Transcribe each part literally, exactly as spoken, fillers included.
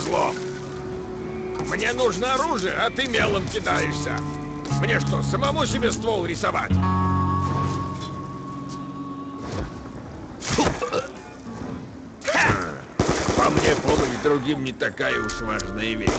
козлом. Мне нужно оружие, а ты мелом кидаешься. Мне что, самому себе ствол рисовать? По мне, помощь другим не такая уж важная вещь.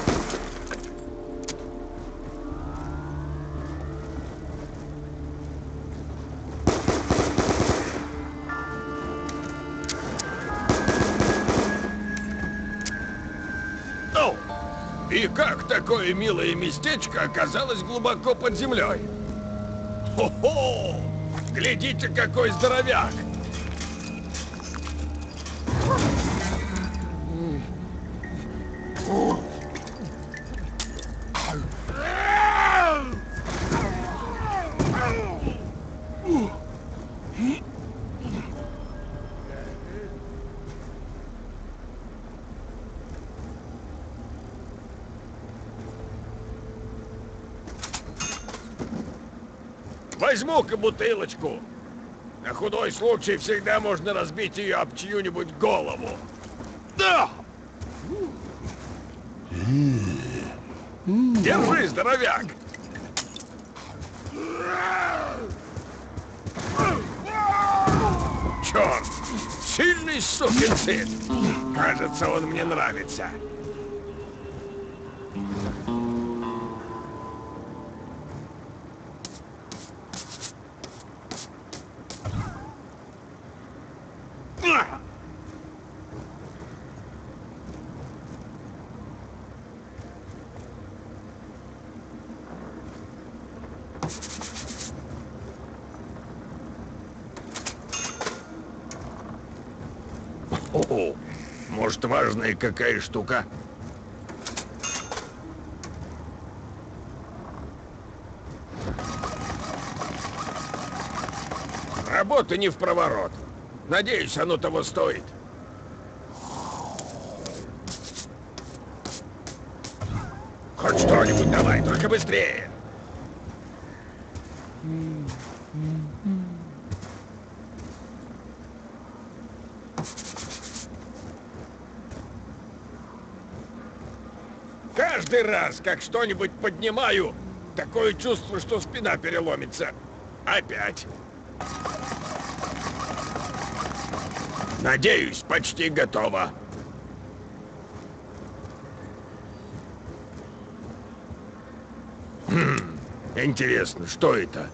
Ну, и как такое милое местечко оказалось глубоко под землей? Хо-хо! Глядите, какой здоровяк! Возьму-ка бутылочку. На худой случай всегда можно разбить ее об чью-нибудь голову. Да! Держи, здоровяк! Черт! Сильный сукин сын! Кажется, он мне нравится. О, может, важная какая штука? Работа не в проворот. Надеюсь, оно того стоит. Хоть что-нибудь давай, только быстрее. Каждый раз, как что-нибудь поднимаю, такое чувство, что спина переломится. Опять. Надеюсь, почти готово. Хм, интересно, что это?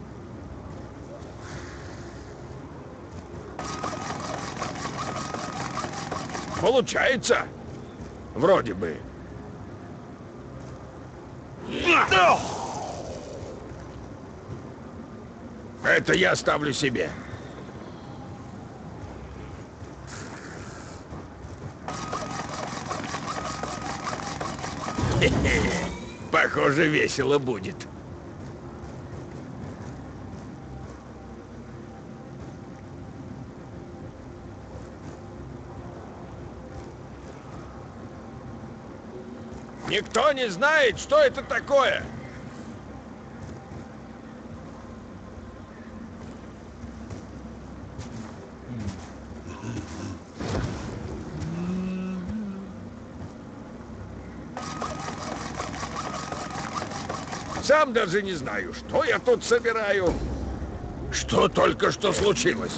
Получается? Вроде бы. Это я оставлю себе. Похоже, весело будет. Никто не знает, что это такое. Сам даже не знаю, что я тут собираю. Что только что случилось?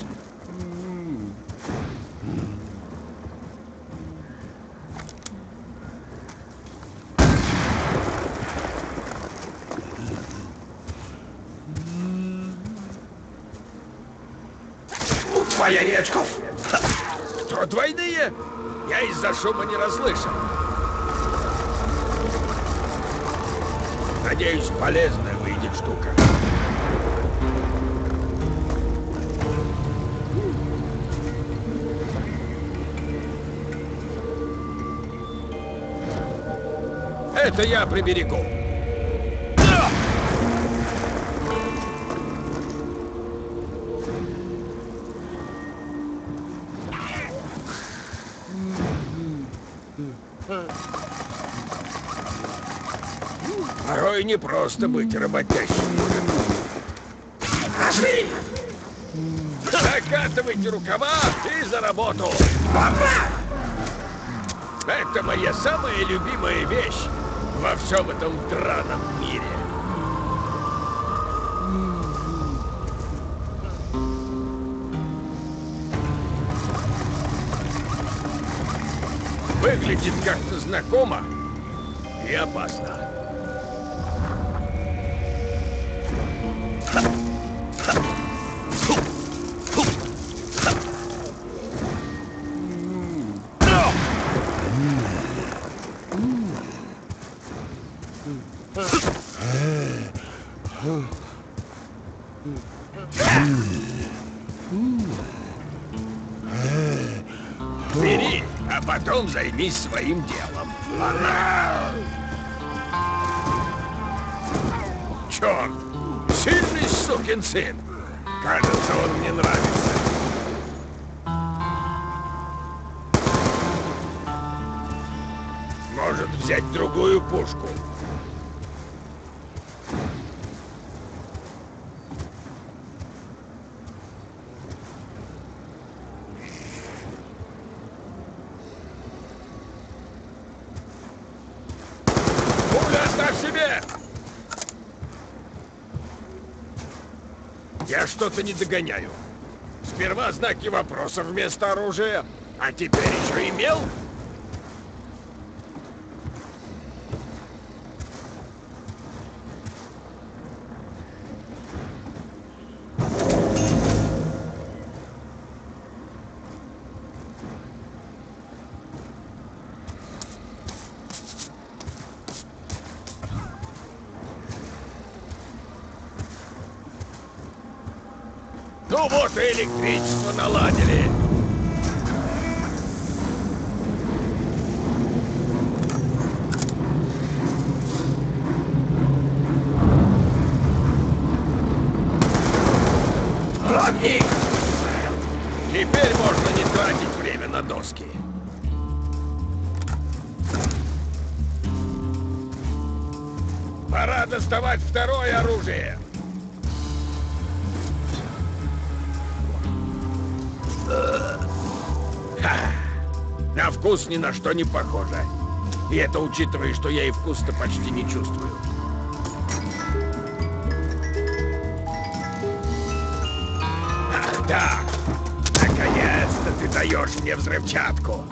Твоя речков! Кто двойные? Я из-за шума не расслышал. Надеюсь, полезная выйдет штука. Это я приберегу. Порой не просто быть работящим. Пошли! Закатывайте рукава и за работу! Папа! Это моя самая любимая вещь во всем этом драном мире. Выглядит как-то знакомо и опасно. Бери, а потом займись своим делом. Черт! Сильный сукин сын! Кажется, он мне нравится. Может взять другую пушку? Оставь себе! Я что-то не догоняю. Сперва знаки вопроса вместо оружия, а теперь еще и мел? Ну вот и электричество наладили. Ладно. Теперь можно не тратить время на доски. Пора доставать второе оружие. Ха. На вкус ни на что не похоже. И это учитывая, что я и вкус-то почти не чувствую. Ах так! Наконец-то ты даешь мне взрывчатку.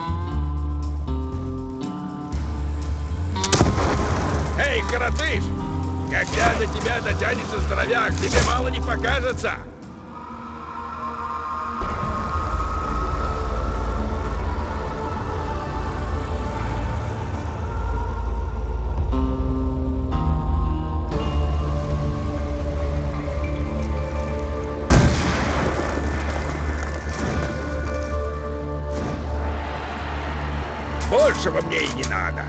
Эй, коротыш! Когда до тебя дотянется здоровяк, тебе мало не покажется. Большего мне и не надо.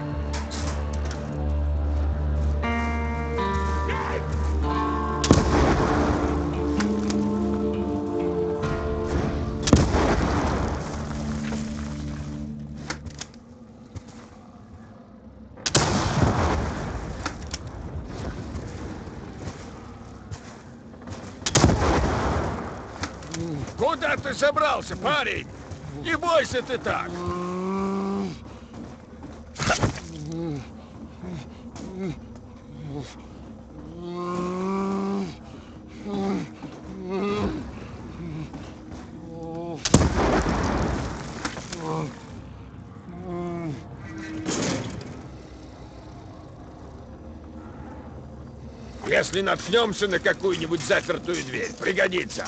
Куда ты собрался, парень? Не бойся ты так. Если наткнемся на какую-нибудь запертую дверь, пригодится.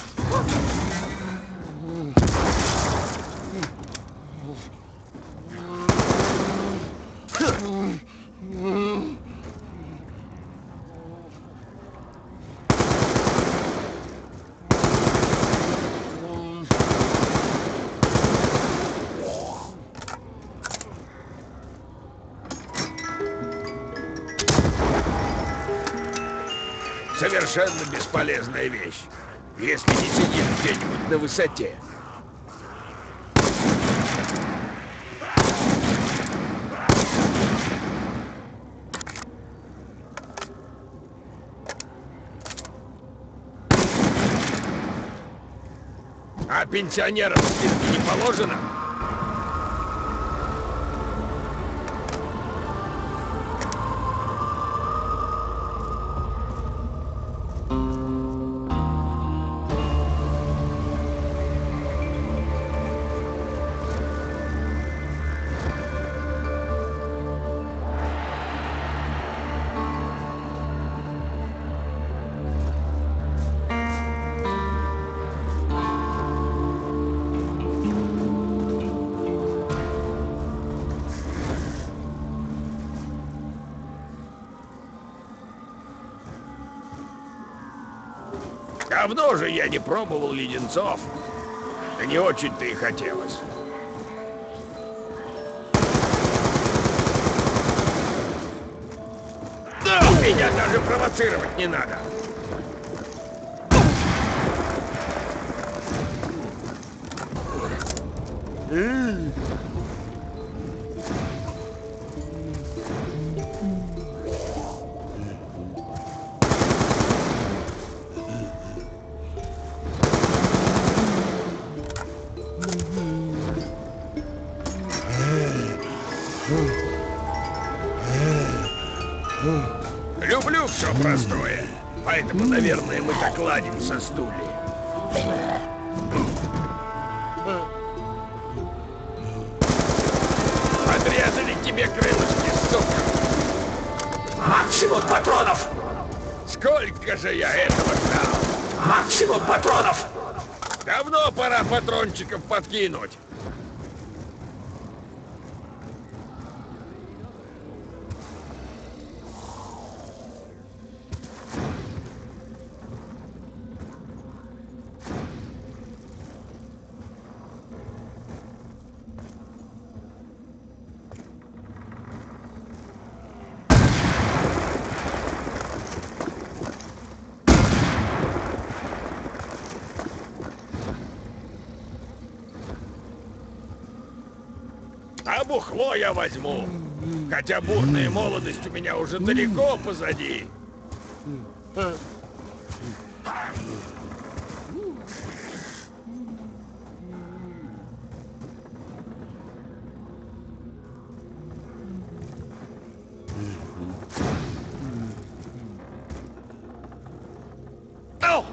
Совершенно бесполезная вещь, если не сидит где-нибудь на высоте. А пенсионерам скидки не положено? Давно же я не пробовал леденцов. Да не очень-то и хотелось. Да, меня даже провоцировать не надо. Люблю все простое, поэтому, наверное, мы так ладим со стульями. Подрезали тебе крылышки, сука! Максимум патронов! Сколько же я этого ждал! Максимум патронов! Давно пора патрончиков подкинуть. А бухло я возьму. Хотя бурная молодость у меня уже далеко позади. Ау!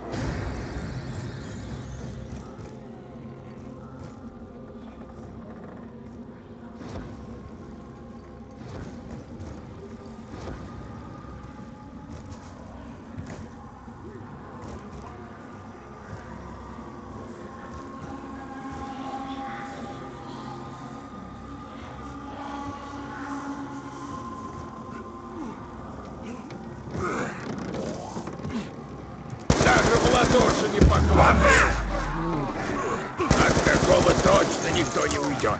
Даже в ладоши не покладывай. От такого точно никто не уйдет.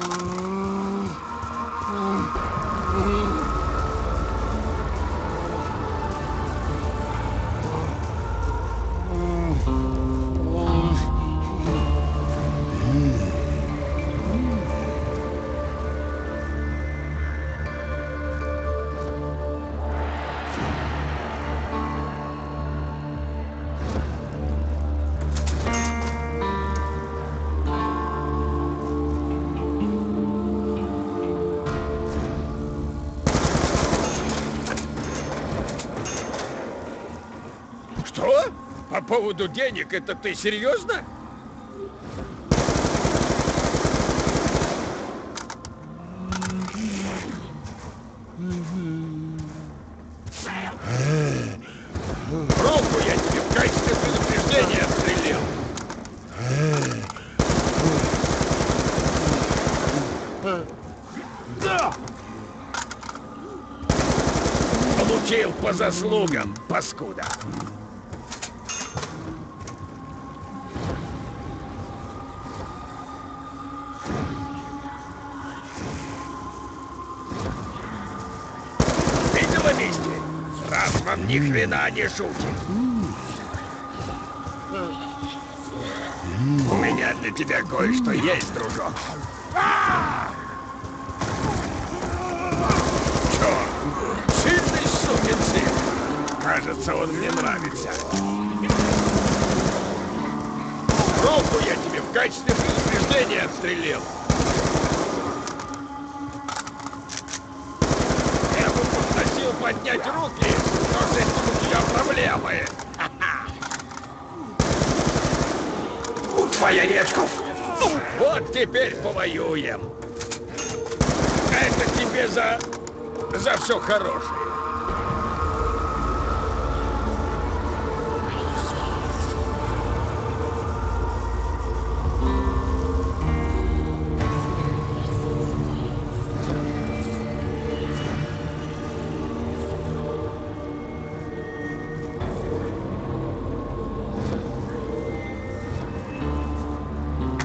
Что? По поводу денег, это ты серьезно? Руку я тебе в качестве предупреждения отстрелил. Да! Получил по заслугам, паскуда. Видела вместе? Ратман ни хрена не шутит. У меня для тебя кое-что есть, дружок. Чё? Сильный сукин сын. Кажется, он мне нравится. Руку я тебе в качестве предупреждения отстрелил. Я бы попросил поднять руки, но с этим у тебя проблемы. Твоя Речков! Вот теперь повоюем. Это тебе за... за все хорошее.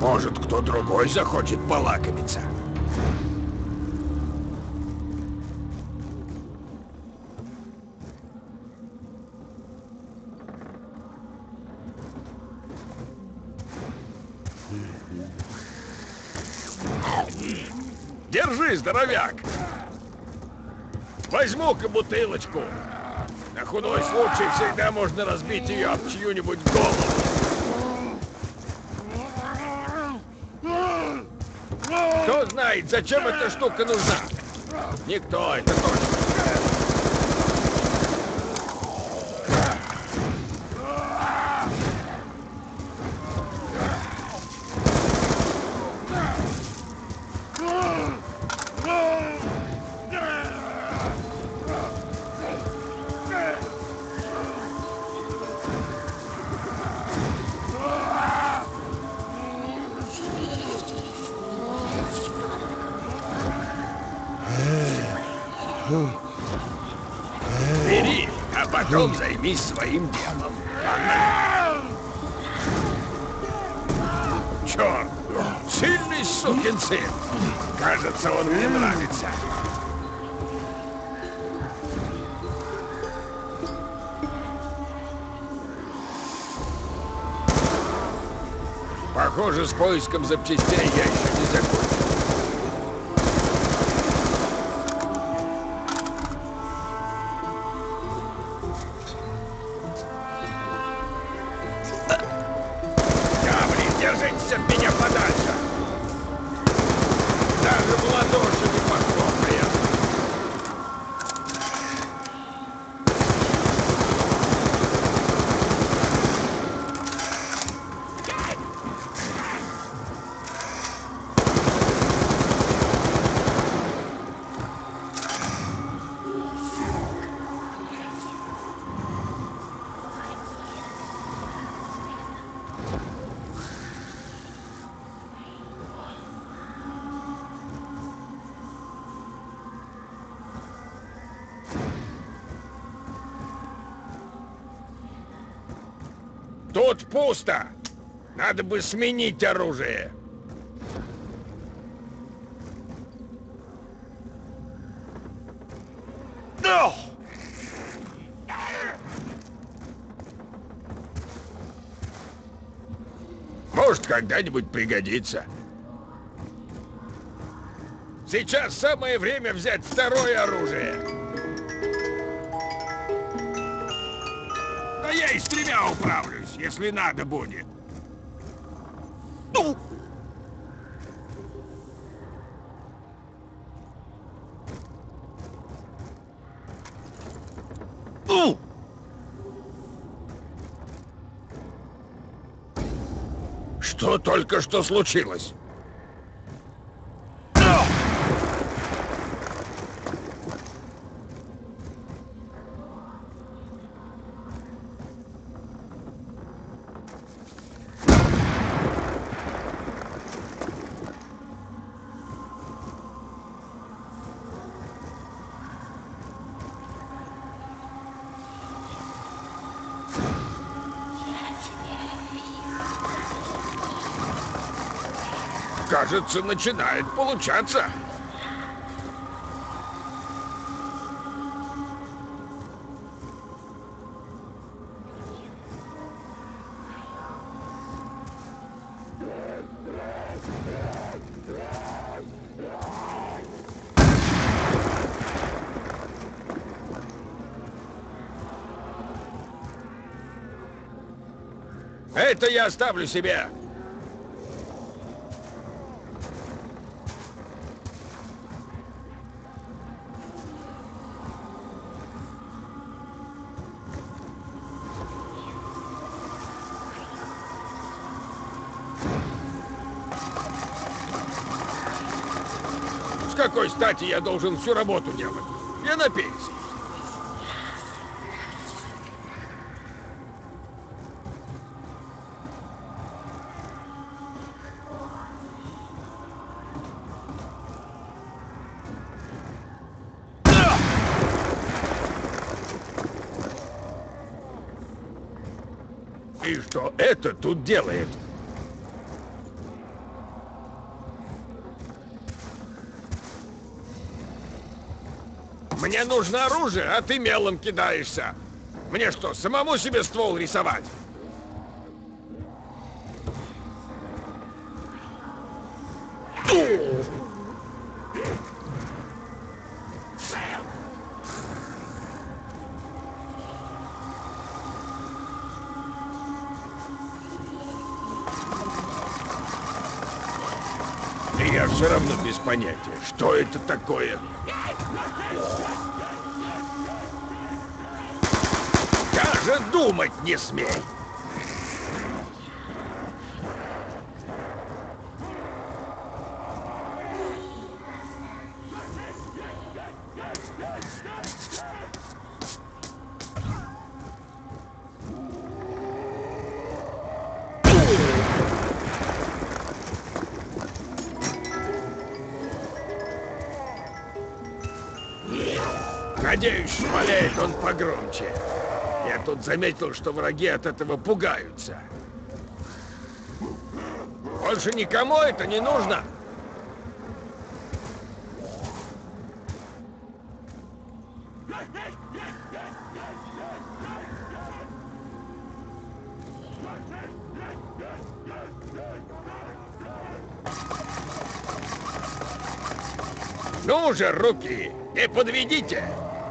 Может, кто другой захочет полакомиться. Держи, здоровяк! Возьму-ка бутылочку. На худой случай всегда можно разбить ее об чью-нибудь голову. Кто знает, зачем эта штука нужна? Никто, это точно. Бери, а потом займись своим делом. Черт, сильный сукин сын. Кажется, он мне нравится. Похоже, с поиском запчастей я еще не закончил. Держитесь от меня подальше! Даже в ладоши не похлопает! Тут пусто! Надо бы сменить оружие! No! Может, когда-нибудь пригодится. Сейчас самое время взять второе оружие. Да я и с тремя управлюсь, если надо будет. Ну! Ну! Что только что случилось? Кажется, начинает получаться. Это я оставлю себе. С какой стати я должен всю работу делать? Я на пенсии. И что это тут делает? Мне нужно оружие, а ты мелом кидаешься. Мне что, самому себе ствол рисовать? И я все равно без понятия, что это такое. Даже думать не смей! Надеюсь, шмаляет он погромче. Я тут заметил, что враги от этого пугаются. Больше никому это не нужно. Ну же, руки, не подведите!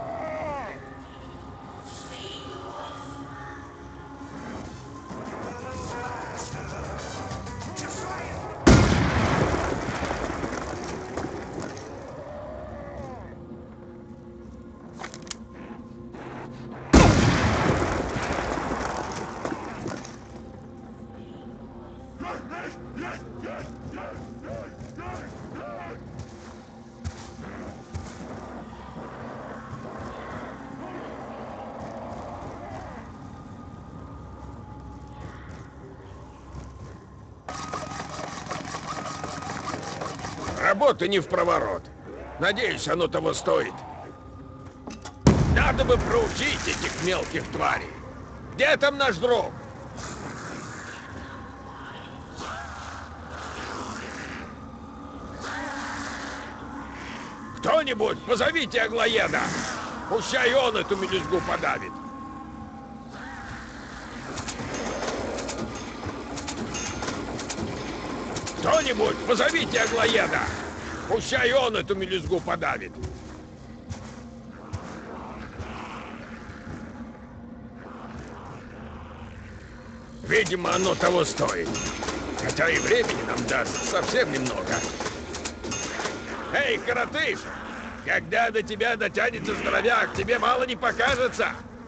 Работа не в проворот. Надеюсь, оно того стоит. Надо бы проучить этих мелких тварей. Где там наш друг? Кто-нибудь, позовите Аглоеда. Пущай он эту мелюзгу подавит. Кто-нибудь, позовите Аглоеда. Пущай он эту мелюзгу подавит. Видимо, оно того стоит. Хотя и времени нам даст совсем немного. Эй, коротыш! Когда до тебя дотянется здоровяк, тебе мало не покажется.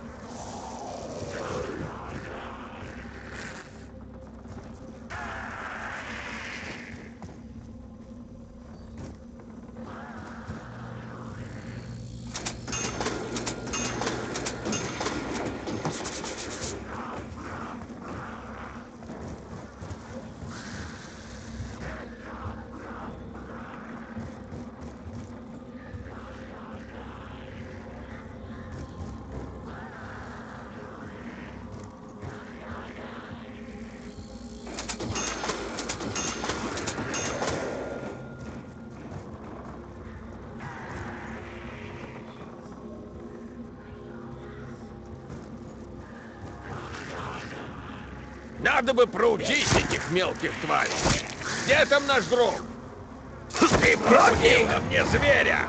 Надо бы проучить этих мелких тварей. Где там наш друг? Ты пробудил на мне зверя!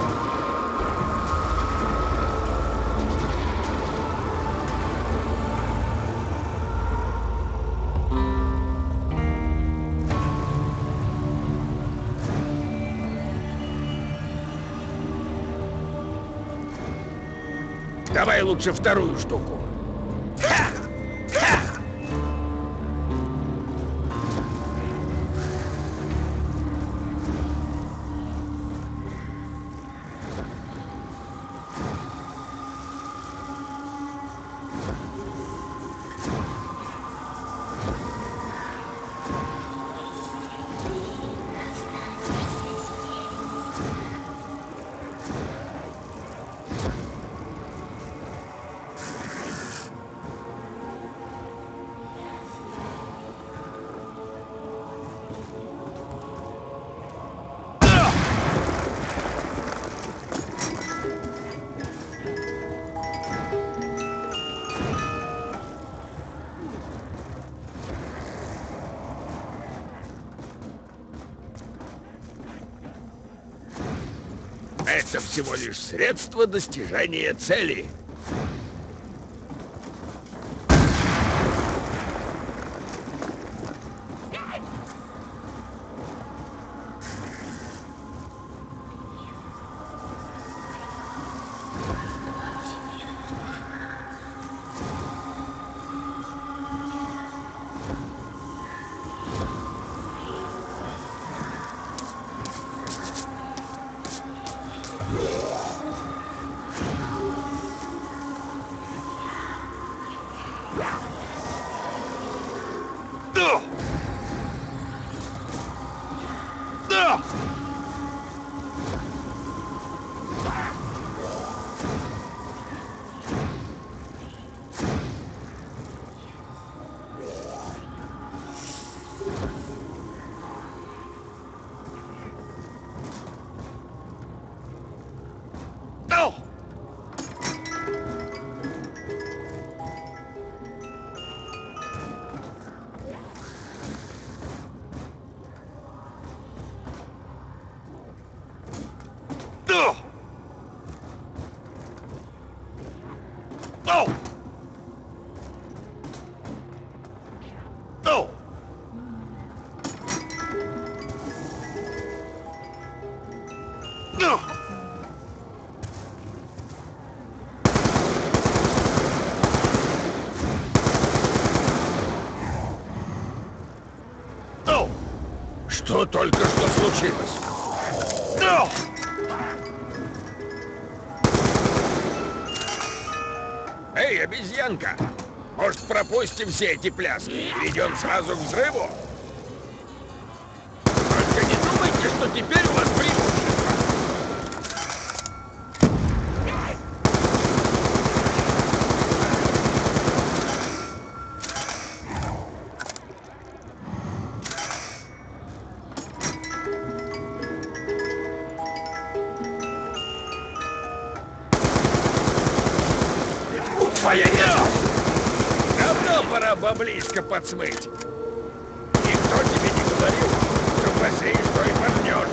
Давай лучше вторую штуку. Ха! Ха! это всего лишь средство достижения цели. Что только что случилось? No! Эй, обезьянка! Может, пропустим все эти пляски и перейдем сразу к взрыву? Только не думайте, что теперь у вас преимущество. Давно пора баблишко подсмыть. Никто тебе не говорил, что в бассейн что и поднешь.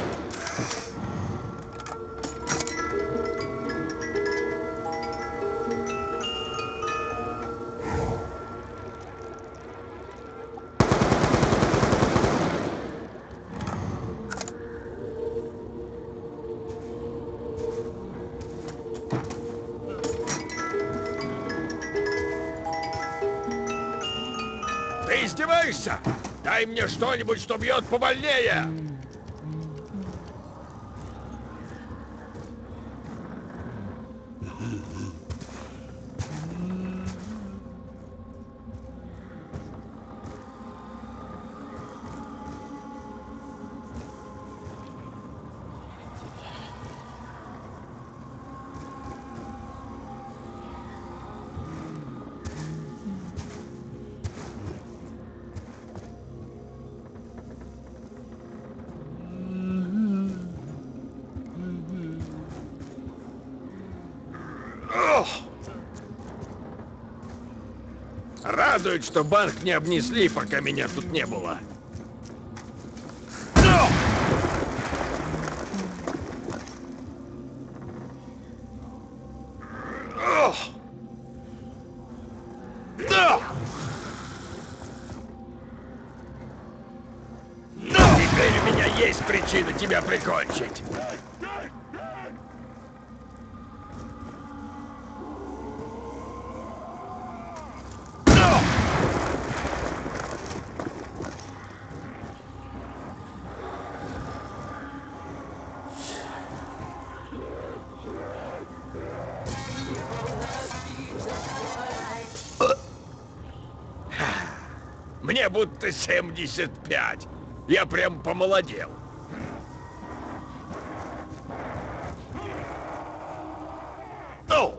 Ты издеваешься? Дай мне что-нибудь, что бьет побольнее! Радует, что банк не обнесли, пока меня тут не было. Теперь у меня есть причина тебя прикончить. Мне будто семьдесят пять. Я прям помолодел. Оу!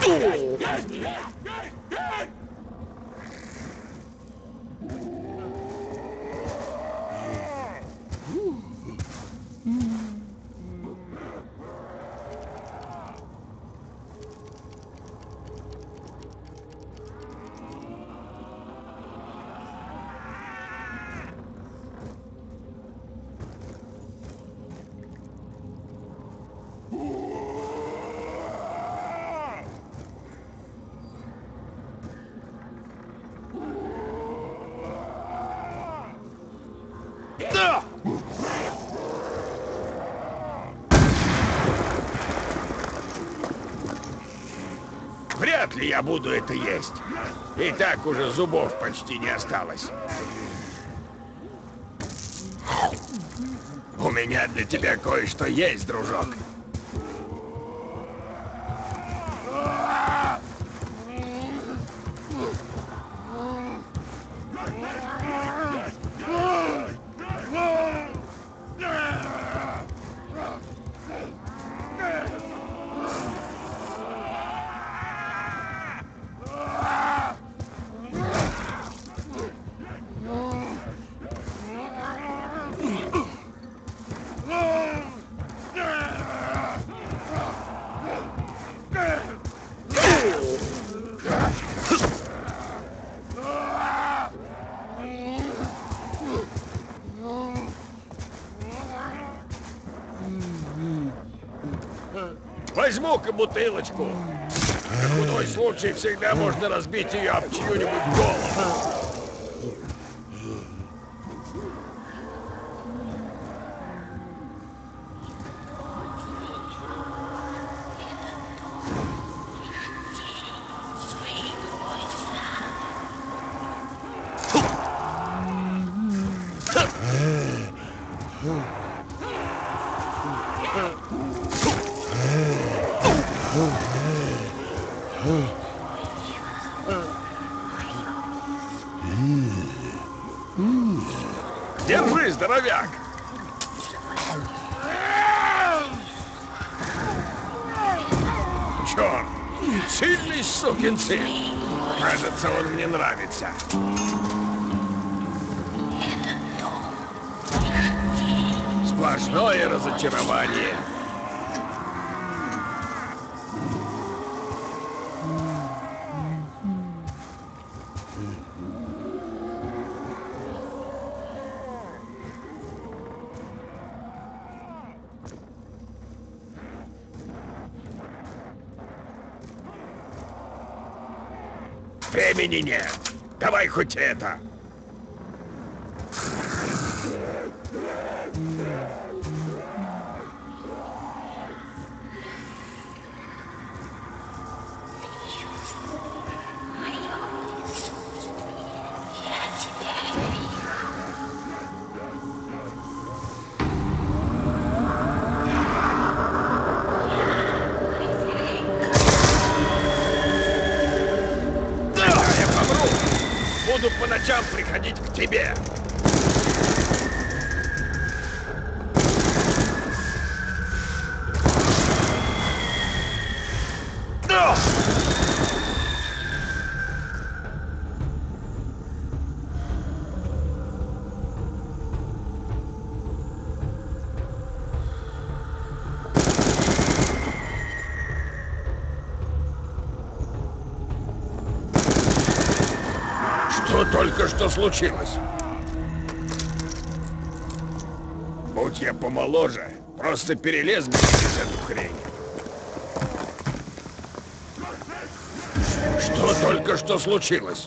Да! Вряд ли я буду это есть. И так уже зубов почти не осталось. У меня для тебя кое-что есть, дружок. Возьму-ка бутылочку. На худой случай всегда можно разбить ее об чью-нибудь голову. Держи, здоровяк! Черт! Сильный сукин сын! Кажется, он мне нравится. Сплошное разочарование. Времени нет. Давай хоть это. Буду по ночам приходить к тебе. Да! Что только что случилось? Будь я помоложе, просто перелез бы через эту хрень. Что только что случилось?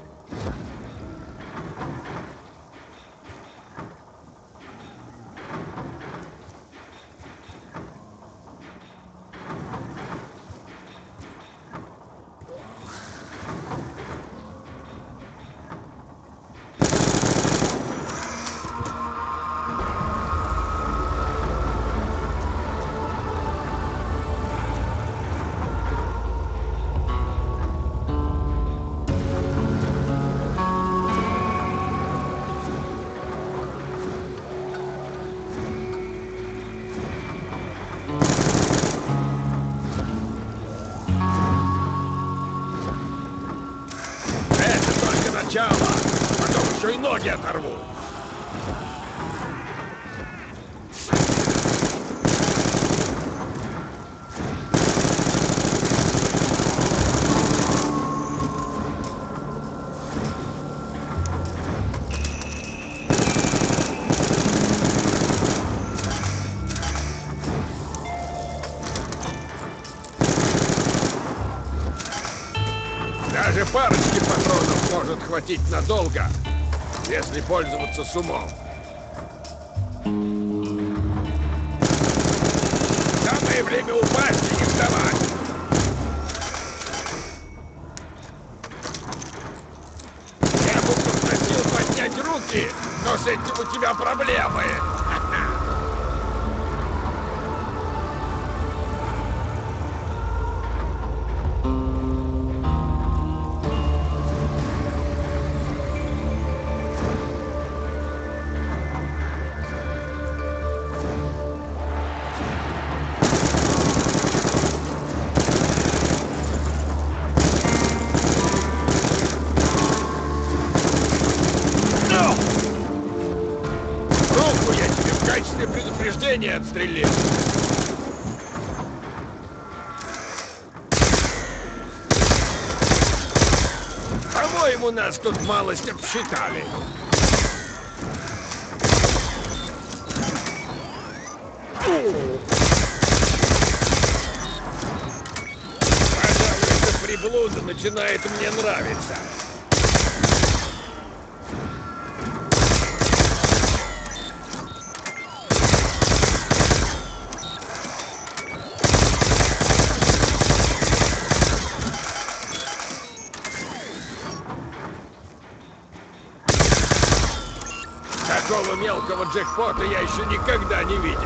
сначала, потом еще и ноги оторву. Даже парочки патронов может хватить надолго, если пользоваться с умом. Самое время упасть и не вставать. Я бы попросил поднять руки, но с этим у тебя проблемы. Предупреждение отстрелил. По-моему, нас тут малость обсчитали. Пожалуй, эта приблуда начинает мне нравиться. Такого мелкого джекпота я еще никогда не видел.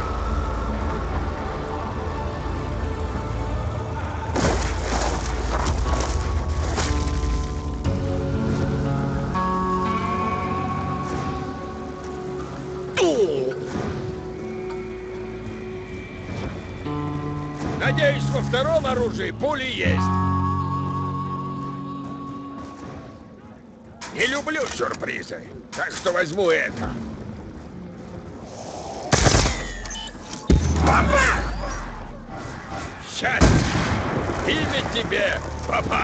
Надеюсь, во втором оружии пули есть. Не люблю сюрпризы, так что возьму это. Папа! Счастье! Имя тебе, папа!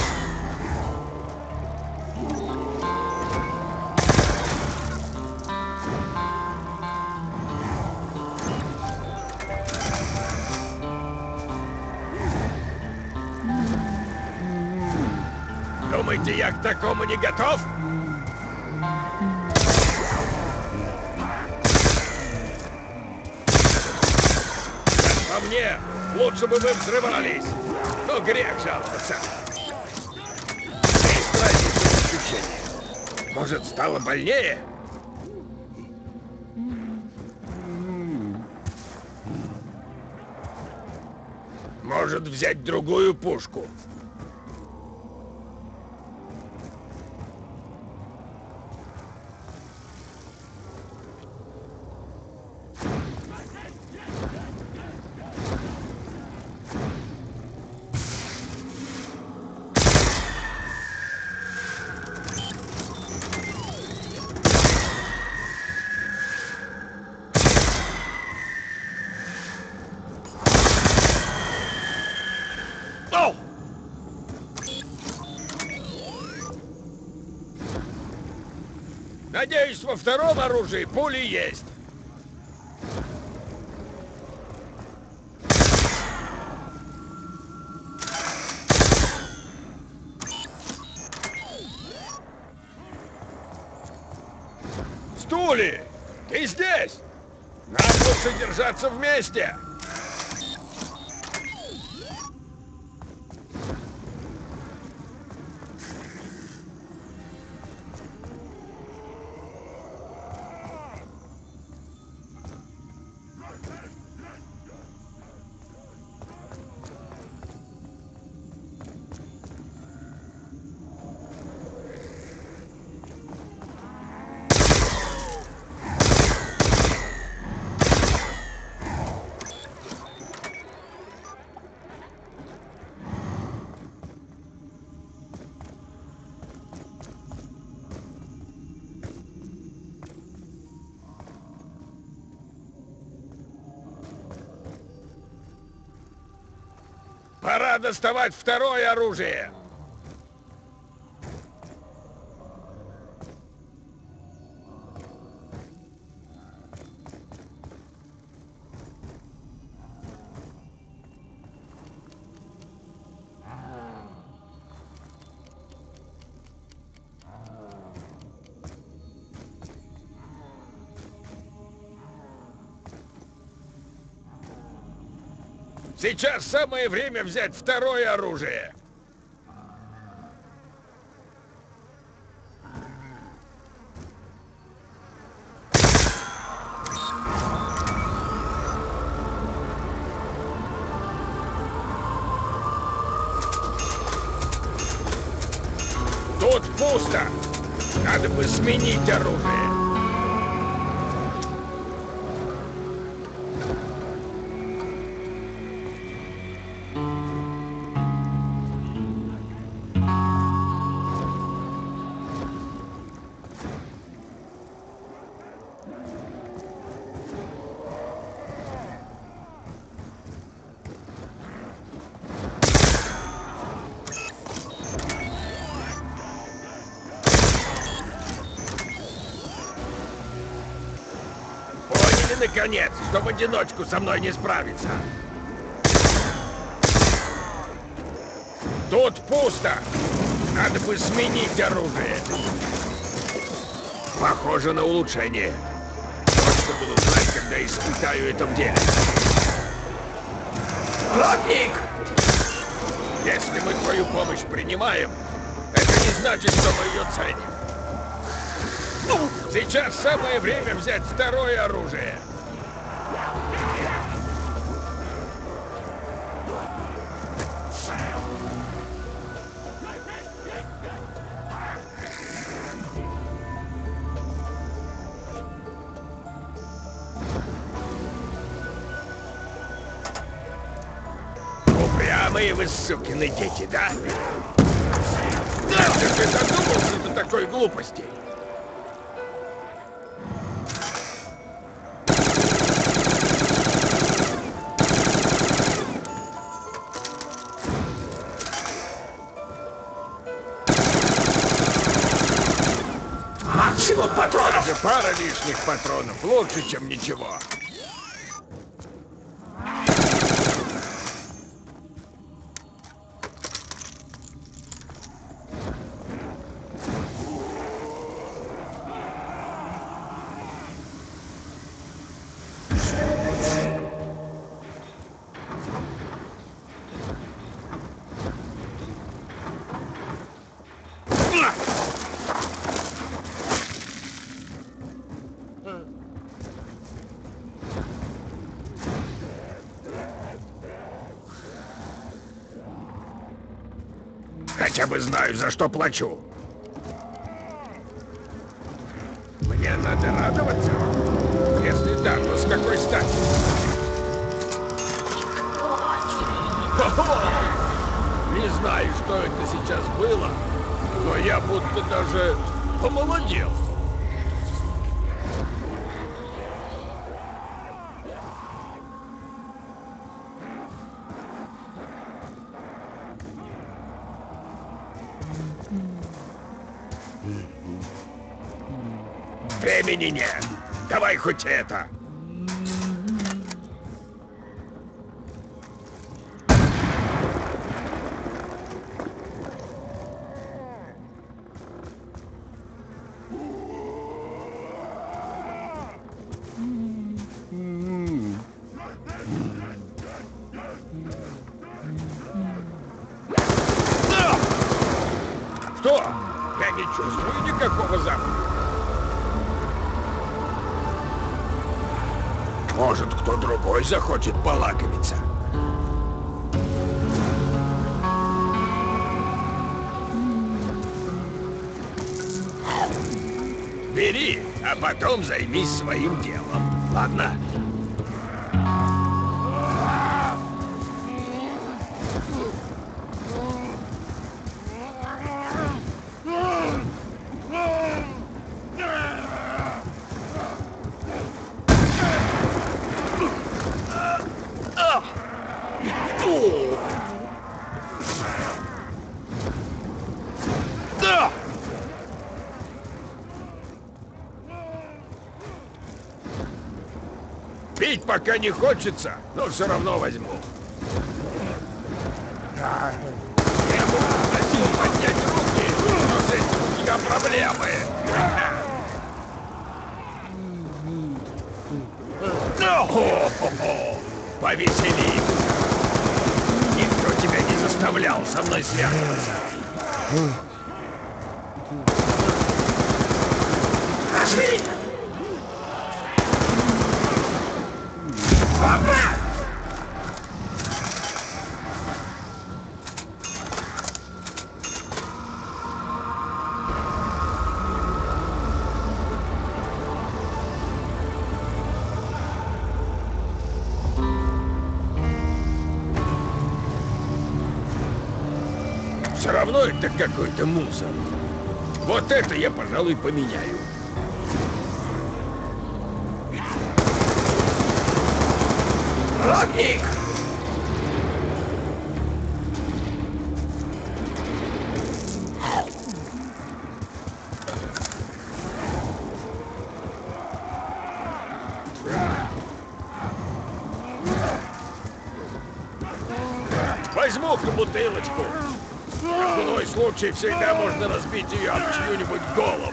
Думаете, я к такому не готов? Как по мне, лучше бы вы взрывались. Но грех жаловаться. Есть разница ощущения. Может, стало больнее? Может, взять другую пушку? Надеюсь, во втором оружии пули есть. Стули! Ты здесь? Нам лучше держаться вместе. Пора доставать второе оружие. Сейчас самое время взять второе оружие. Тут пусто. Надо бы сменить оружие. Наконец, что в одиночку со мной не справиться. Тут пусто. Надо бы сменить оружие. Похоже на улучшение. Вот что буду знать, когда испытаю это в деле. Плотник! Если мы твою помощь принимаем, это не значит, что мы ее ценим. Сейчас самое время взять второе оружие. Упрямые вы, сукины дети, да? Как ты додумался до такой глупости? Максимум патронов! Даже пара лишних патронов лучше, чем ничего. Хотя бы знаю, за что плачу. Мне надо радоваться. Если да, то с какой стати? Хо-хо! Не знаю, что это сейчас было, но я будто даже помолодел. Времени нет. Давай хоть это. Что? Я не чувствую никакого запаха. Может, кто другой захочет полакомиться. Бери, а потом займись своим делом. Ладно? Пить пока не хочется, но все равно возьму. Я бы просил поднять руки, но с этим у тебя проблемы. Ну, повеселимся. Никто тебя не заставлял со мной связываться. Пошли! Папа! Все равно это какой-то мусор. Вот это я, пожалуй, поменяю. Родник! Возьму-ка бутылочку. В иной случай всегда можно разбить ее об чью-нибудь голову.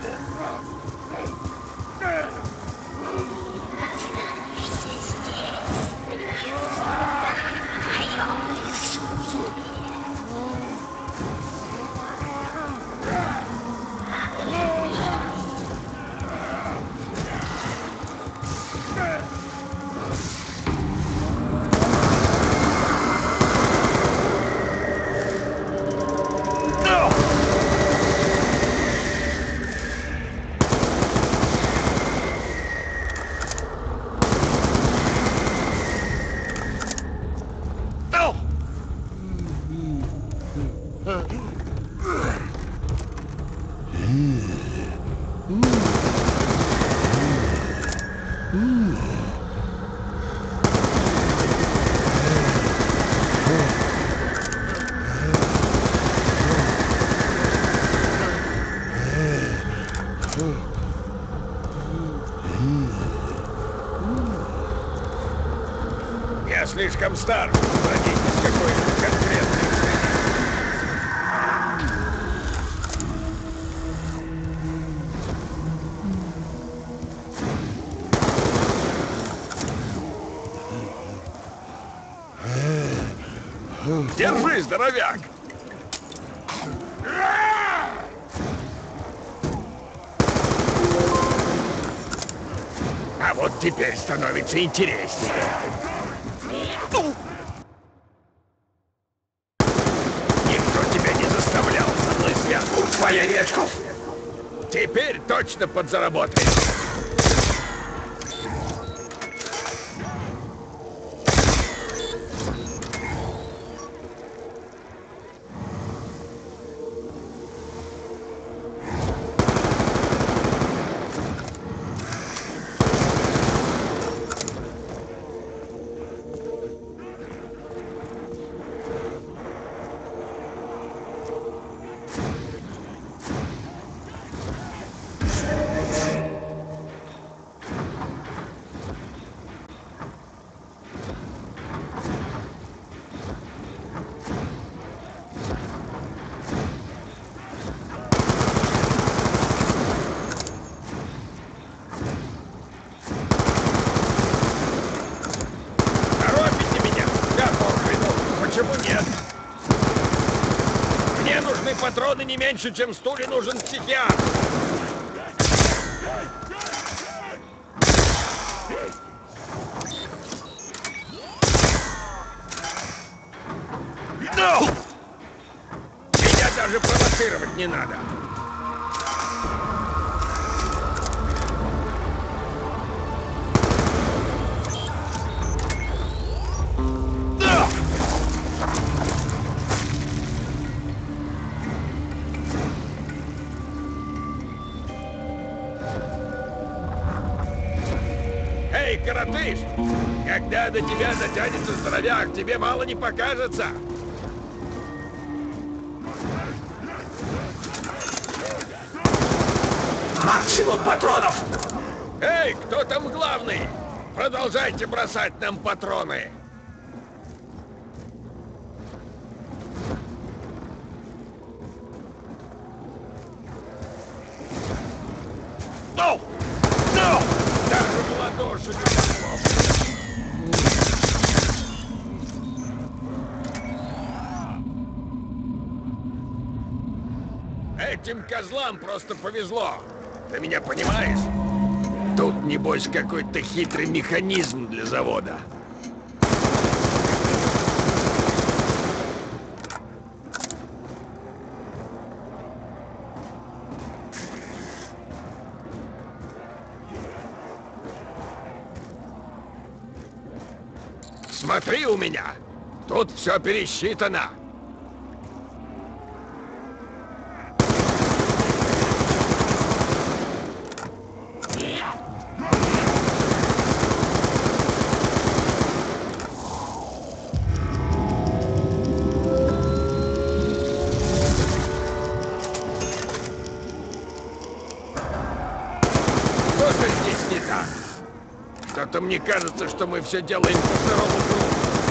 Я слишком стар, чтобы бродить без какой-нибудь конкретной цели. Держи, здоровяк! А вот теперь становится интереснее. Никто тебя не заставлял со мной связываться. Твоя речка! Теперь точно подзаработаешь. Почему нет? Мне нужны патроны не меньше, чем Стуле нужен психиатр. Ну! Меня даже провоцировать не надо. Эй, коротыш! Когда до тебя дотянется здоровяк, тебе мало не покажется. Максимум патронов! Эй, кто там главный? Продолжайте бросать нам патроны. Ну! Ну! Даже в ладоши не пошло. Этим козлам просто повезло. Ты меня понимаешь? Тут, небось, какой-то хитрый механизм для завода. Смотри у меня. Тут все пересчитано. Что-то здесь не так. Что-то мне кажется, что мы все делаем по второму кругу.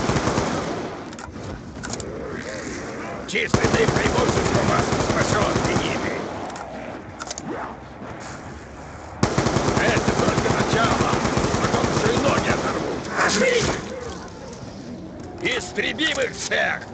Численное преимущество вас не спасет, Бенины. Это только начало. Потом еще и ноги оторвут. Ошибись! Истребим их всех!